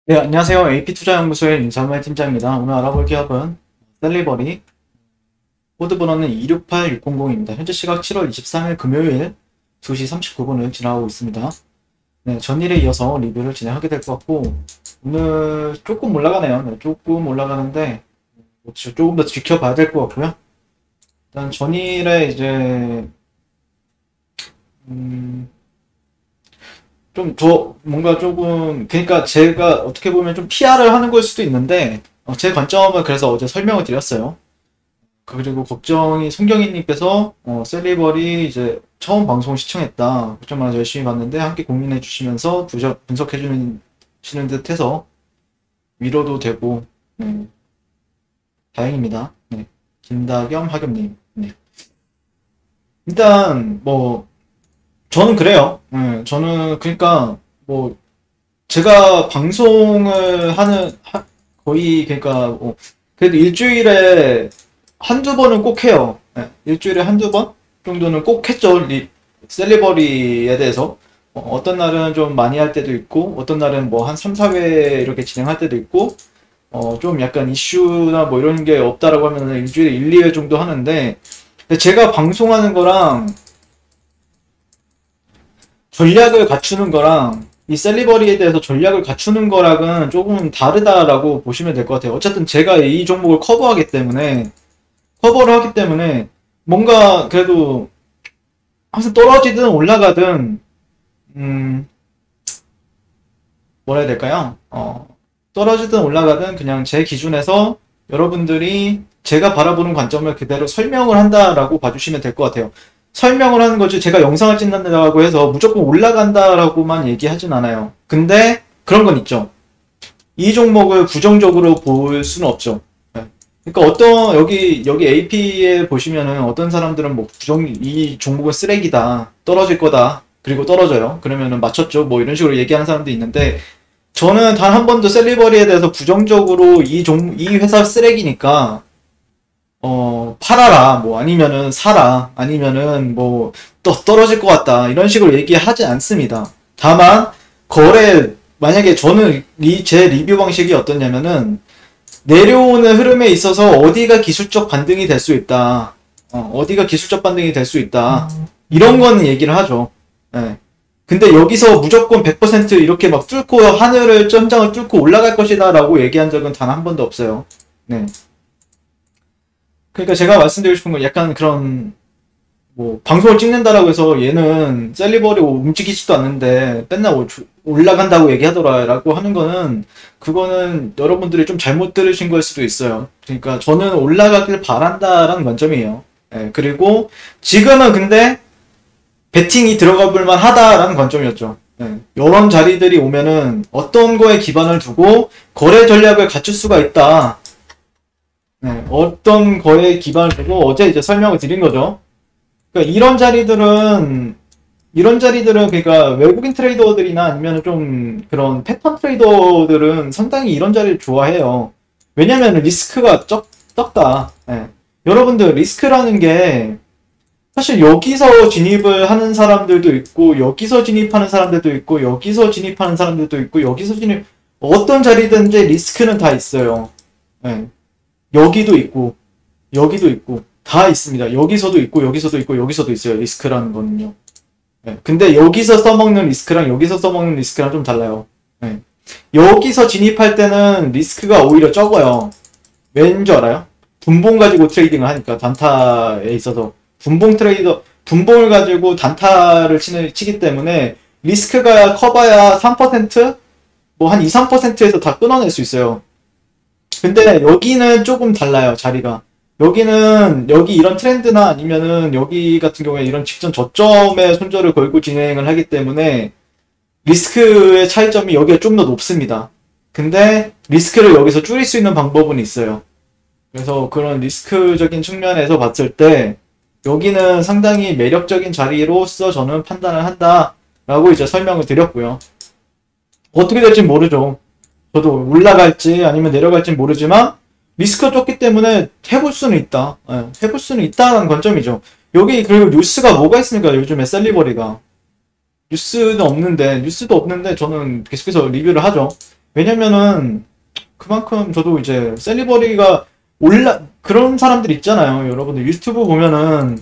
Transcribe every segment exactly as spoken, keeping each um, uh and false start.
네, 안녕하세요. 에이피투자연구소의 윤삼일 팀장입니다. 오늘 알아볼 기업은 셀리버리, 코드 번호는 이육팔육공공입니다. 현재 시각 칠월 이십삼일 금요일 두 시 삼십구 분을 지나고 있습니다. 네, 전일에 이어서 리뷰를 진행하게 될 것 같고, 오늘 조금 올라가네요. 네, 조금 올라가는데, 뭐 조금 더 지켜봐야 될 것 같고요. 일단 전일에 이제, 음, 좀 더 뭔가 조금 그러니까 제가 어떻게 보면 좀 피아르을 하는 걸 수도 있는데 어, 제 관점은 그래서 어제 설명을 드렸어요. 그리고 걱정이 송경희님께서 어, 셀리버리 이제 처음 방송 시청했다. 그점만 열심히 봤는데 함께 고민해 주시면서 분석해 주는 시는 듯해서 위로도 되고 네, 다행입니다. 네. 김다겸 하겸님. 네. 일단 뭐 저는 그래요. 네, 저는 그러니까 뭐 제가 방송을 하는 하- 거의 그러니까 뭐 그래도 일주일에 한두 번은 꼭 해요. 네, 일주일에 한두 번 정도는 꼭 했죠. 리, 셀리버리에 대해서. 어, 떤 날은 좀 많이 할 때도 있고 어떤 날은 뭐 한 삼, 사 회 이렇게 진행할 때도 있고 어, 좀 약간 이슈나 뭐 이런 게 없다라고 하면 일주일에 일, 이 회 정도 하는데 근데 제가 방송하는 거랑 전략을 갖추는 거랑 이 셀리버리에 대해서 전략을 갖추는 거랑은 조금 다르다라고 보시면 될 것 같아요. 어쨌든 제가 이 종목을 커버하기 때문에 커버를 하기 때문에 뭔가 그래도 항상 떨어지든 올라가든 음 뭐라 해야 될까요? 어 떨어지든 올라가든 그냥 제 기준에서 여러분들이 제가 바라보는 관점을 그대로 설명을 한다라고 봐주시면 될 것 같아요. 설명을 하는 거지 제가 영상을 찍는다고 해서 무조건 올라간다라고만 얘기하진 않아요. 근데 그런 건 있죠. 이 종목을 부정적으로 볼 수는 없죠. 네. 그러니까 어떤 여기 여기 에이피에 보시면은 어떤 사람들은 뭐 부정 이 종목은 쓰레기다 떨어질 거다 그리고 떨어져요. 그러면은 맞췄죠. 뭐 이런 식으로 얘기하는 사람도 있는데 저는 단 한 번도 셀리버리에 대해서 부정적으로 이 종 이 회사 쓰레기니까 어, 팔아라, 뭐, 아니면은 사라, 아니면은 뭐, 또 떨어질 것 같다, 이런 식으로 얘기하지 않습니다. 다만, 거래, 만약에 저는 이, 제 리뷰 방식이 어떠냐면은, 내려오는 흐름에 있어서 어디가 기술적 반등이 될 수 있다, 어, 어디가 기술적 반등이 될 수 있다, 이런 거는 얘기를 하죠. 예. 근데 여기서 무조건 백 퍼센트 이렇게 막 뚫고 하늘을, 천장을 뚫고 올라갈 것이다 라고 얘기한 적은 단 한 번도 없어요. 네. 그러니까 제가 말씀드리고 싶은 건 약간 그런 뭐 방송을 찍는다라고 해서 얘는 셀리버리 움직이지도 않는데 맨날 오- 올라간다고 얘기하더라라고 하는 거는 그거는 여러분들이 좀 잘못 들으신 걸 수도 있어요. 그러니까 저는 올라가길 바란다라는 관점이에요. 예, 그리고 지금은 근데 베팅이 들어가 볼 만하다라는 관점이었죠. 예, 이런 자리들이 오면은 어떤 거에 기반을 두고 거래 전략을 갖출 수가 있다. 네, 어떤 거에 기반을 두고 어제 이제 설명을 드린 거죠. 그러니까 이런 자리들은 이런 자리들은 그러니까 외국인 트레이더들이나 아니면 좀 그런 패턴 트레이더들은 상당히 이런 자리를 좋아해요. 왜냐면 리스크가 적, 적다. 예. 여러분들 리스크라는 게 사실 여기서 진입을 하는 사람들도 있고 여기서 진입하는 사람들도 있고 여기서 진입하는 사람들도 있고 여기서 진입 어떤 자리든지 리스크는 다 있어요. 예. 여기도 있고 여기도 있고 다 있습니다. 여기서도 있고 여기서도 있고 여기서도 있어요. 리스크라는 거는요. 네. 근데 여기서 써먹는 리스크랑 여기서 써먹는 리스크랑 좀 달라요. 네. 여기서 진입할 때는 리스크가 오히려 적어요. 왠지 알아요? 분봉 가지고 트레이딩을 하니까 단타에 있어서 분봉 트레이더 분봉을 가지고 단타를 치는, 치기 때문에 리스크가 커봐야 삼 퍼센트? 뭐 한 이, 삼 퍼센트에서 다 끊어낼 수 있어요. 근데 여기는 조금 달라요, 자리가. 여기는, 여기 이런 트렌드나 아니면은 여기 같은 경우에 이런 직전 저점에 손절을 걸고 진행을 하기 때문에 리스크의 차이점이 여기가 좀 더 높습니다. 근데 리스크를 여기서 줄일 수 있는 방법은 있어요. 그래서 그런 리스크적인 측면에서 봤을 때 여기는 상당히 매력적인 자리로서 저는 판단을 한다라고 이제 설명을 드렸고요. 어떻게 될지 모르죠. 저도 올라갈지 아니면 내려갈지 모르지만 리스크가 적기 때문에 해볼 수는 있다. 예, 해볼 수는 있다는 관점이죠. 여기 그리고 뉴스가 뭐가 있습니까? 요즘에 셀리버리가 뉴스는 없는데 뉴스도 없는데 저는 계속해서 리뷰를 하죠. 왜냐면은 그만큼 저도 이제 셀리버리가 올라 그런 사람들 있잖아요. 여러분들 유튜브 보면은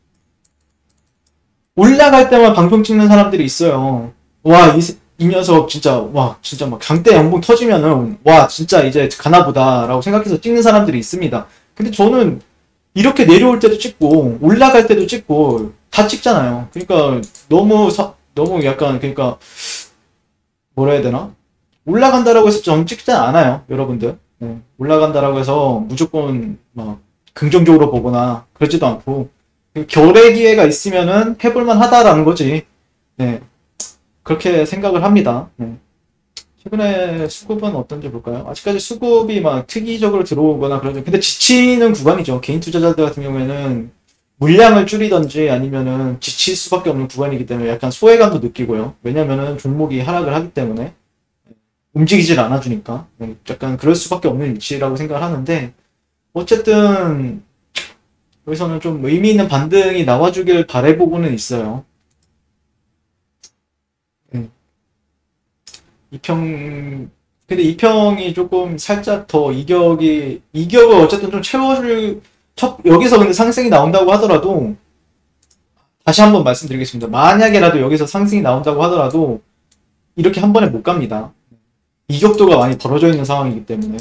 올라갈 때만 방송 찍는 사람들이 있어요. 와, 이, 이 녀석 진짜 와 진짜 막 장대 연봉 터지면은 와 진짜 이제 가나보다라고 생각해서 찍는 사람들이 있습니다. 근데 저는 이렇게 내려올 때도 찍고 올라갈 때도 찍고 다 찍잖아요. 그러니까 너무 사, 너무 약간 그러니까 뭐라 해야 되나? 올라간다라고 해서 전 찍지 않아요, 여러분들. 네, 올라간다라고 해서 무조건 막 긍정적으로 보거나 그러지도 않고 결의 기회가 있으면은 해볼만 하다라는 거지. 네, 그렇게 생각을 합니다. 네. 최근에 수급은 어떤지 볼까요? 아직까지 수급이 막 특이적으로 들어오거나 그러죠. 근데 지치는 구간이죠. 개인 투자자들 같은 경우에는 물량을 줄이던지 아니면은 지칠 수밖에 없는 구간이기 때문에 약간 소외감도 느끼고요. 왜냐면은 종목이 하락을 하기 때문에 움직이질 않아주니까 약간 그럴 수밖에 없는 위치라고 생각을 하는데 어쨌든 여기서는 좀 의미 있는 반등이 나와주길 바라보고는 있어요. 네. 이평 근데 이평이 조금 살짝 더 이격이 이격을 어쨌든 좀 채워줄 첫 여기서 근데 상승이 나온다고 하더라도 다시 한번 말씀드리겠습니다. 만약에라도 여기서 상승이 나온다고 하더라도 이렇게 한 번에 못 갑니다. 이격도가 많이 벌어져 있는 상황이기 때문에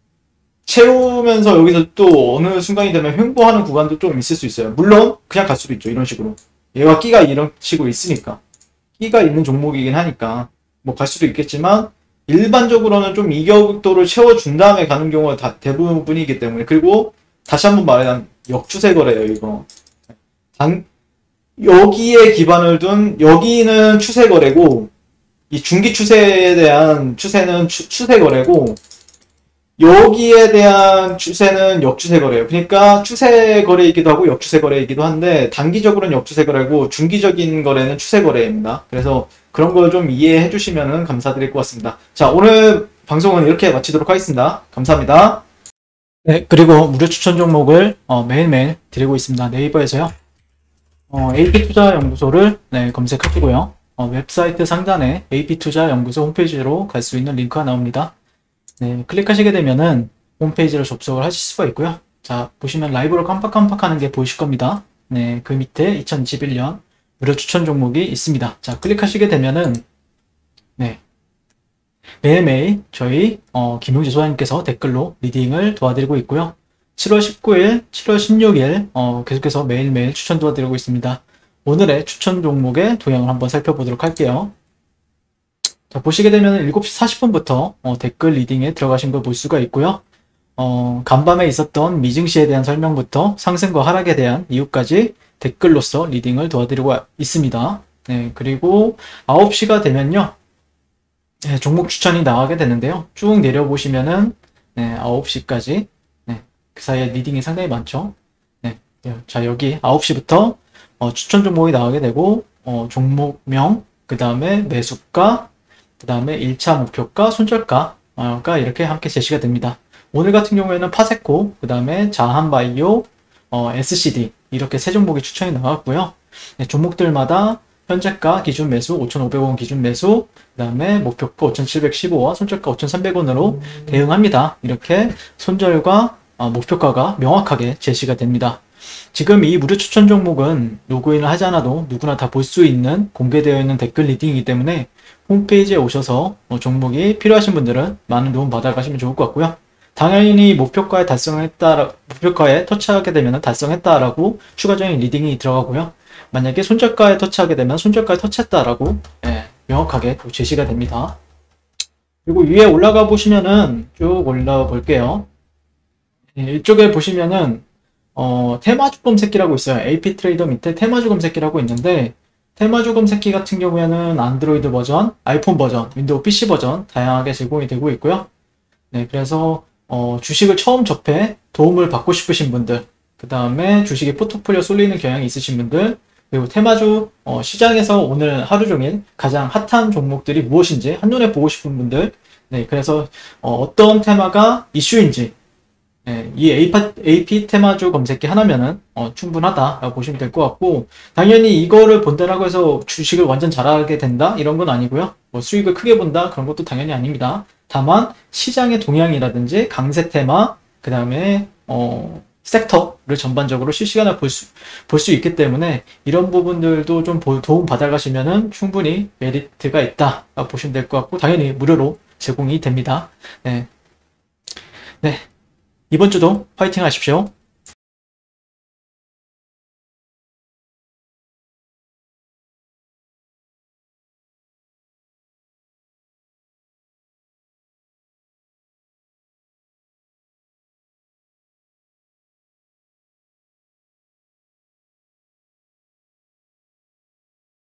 채우면서 여기서 또 어느 순간이 되면 횡보하는 구간도 좀 있을 수 있어요. 물론 그냥 갈 수도 있죠. 이런 식으로 얘가 끼가 이런 식으로 있으니까 끼가 있는 종목이긴 하니까 뭐 갈 수도 있겠지만 일반적으로는 좀 이격도를 채워준 다음에 가는 경우가 다 대부분이기 때문에 그리고 다시 한번 말하면 역추세 거래예요. 이거 단 여기에 기반을 둔 여기는 추세 거래고 이 중기 추세에 대한 추세는 추, 추세 거래고 여기에 대한 추세는 역추세 거래예요. 그러니까 추세 거래이기도 하고 역추세 거래이기도 한데 단기적으로는 역추세 거래고 중기적인 거래는 추세 거래입니다. 그래서 그런 걸 좀 이해해 주시면 감사드릴 것 같습니다. 자, 오늘 방송은 이렇게 마치도록 하겠습니다. 감사합니다. 네, 그리고 무료 추천 종목을 어, 매일매일 드리고 있습니다. 네이버에서요. 어, 에이피투자연구소를 네, 검색하시고요. 어, 웹사이트 상단에 에이피투자연구소 홈페이지로 갈 수 있는 링크가 나옵니다. 네, 클릭하시게 되면은 홈페이지로 접속을 하실 수가 있고요. 자, 보시면 라이브로 깜빡깜빡 하는 게 보이실 겁니다. 네, 그 밑에 이천이십일 년 무료 추천 종목이 있습니다. 자, 클릭하시게 되면은 네, 매일매일 저희 어, 김용지 소장님께서 댓글로 리딩을 도와드리고 있고요. 칠월 십구일, 칠월 십육일 어, 계속해서 매일매일 추천 도와드리고 있습니다. 오늘의 추천 종목의 도형을 한번 살펴보도록 할게요. 자, 보시게 되면 일곱 시 사십 분부터 어, 댓글 리딩에 들어가신 걸 볼 수가 있고요. 어, 간밤에 있었던 미증시에 대한 설명부터 상승과 하락에 대한 이유까지 댓글로서 리딩을 도와드리고 있습니다. 네, 그리고 아홉 시가 되면요. 네, 종목 추천이 나가게 되는데요. 쭉 내려보시면은 네, 아홉 시까지 네, 그 사이에 리딩이 상당히 많죠. 네, 자, 여기 아홉 시부터 어, 추천 종목이 나가게 되고 어, 종목명, 그 다음에 매수가, 그 다음에 일 차 목표가, 손절가가 이렇게 함께 제시가 됩니다. 오늘 같은 경우에는 파세코, 그 다음에 자한바이오, 어, 에스씨디 이렇게 세 종목이 추천이 나왔고요. 네, 종목들마다 현재가 기준 매수 오천오백 원 기준 매수, 그 다음에 목표가 오천칠백십오 원, 손절가 오천삼백 원으로 음. 대응합니다. 이렇게 손절과 어, 목표가가 명확하게 제시가 됩니다. 지금 이 무료 추천 종목은 로그인을 하지 않아도 누구나 다 볼 수 있는 공개되어 있는 댓글 리딩이기 때문에 홈페이지에 오셔서 어, 종목이 필요하신 분들은 많은 도움 받아가시면 좋을 것 같고요. 당연히 목표가에 달성했다, 목표가에 터치하게 되면 달성했다라고 추가적인 리딩이 들어가고요. 만약에 손절가에 터치하게 되면 손절가에 터치했다라고 예, 명확하게 제시가 됩니다. 그리고 위에 올라가 보시면은 쭉 올라가 볼게요. 예, 이쪽에 보시면은 어, 테마주 검색기라고 있어요. 에이피 트레이더 밑에 테마주 검색기라고 있는데 테마주 검색기 같은 경우에는 안드로이드 버전, 아이폰 버전, 윈도우 피씨 버전 다양하게 제공이 되고 있고요. 네, 그래서 어, 주식을 처음 접해 도움을 받고 싶으신 분들, 그 다음에 주식에 포트폴리오 쏠리는 경향이 있으신 분들, 그리고 테마주 어, 시장에서 오늘 하루 종일 가장 핫한 종목들이 무엇인지 한눈에 보고 싶은 분들, 네, 그래서 어, 어떤 테마가 이슈인지 네, 이 에이피 테마주 검색기 하나면은 어, 충분하다라고 보시면 될 것 같고, 당연히 이거를 본다라고 해서 주식을 완전 잘하게 된다 이런 건 아니고요. 뭐 수익을 크게 본다 그런 것도 당연히 아닙니다. 다만 시장의 동향이라든지 강세 테마, 그 다음에 어, 섹터를 전반적으로 실시간으로 볼 수, 볼 수 있기 때문에 이런 부분들도 좀 도움 받아가시면은 충분히 메리트가 있다 보시면 될 것 같고, 당연히 무료로 제공이 됩니다. 네. 네. 이번 주도 화이팅 하십시오.